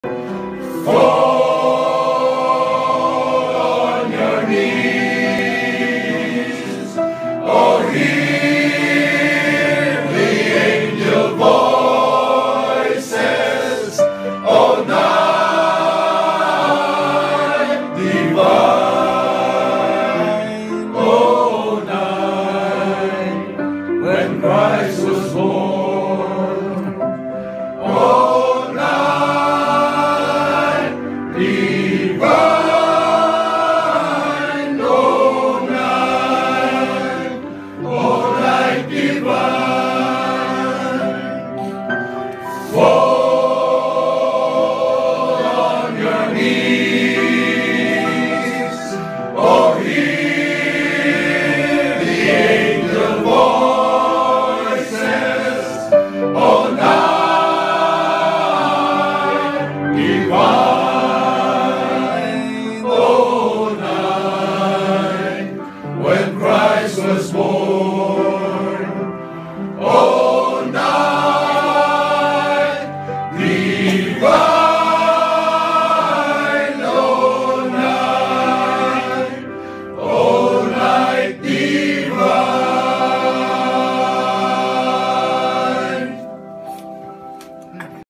Fall on your knees. Oh, hear the angel voices. Oh, night divine. Oh, night when Christ was born. Oh, night divine. Oh, night divine. Fall on your knees. Oh, hear the angel voices. Oh, night divine. Oh, night when Christ was born.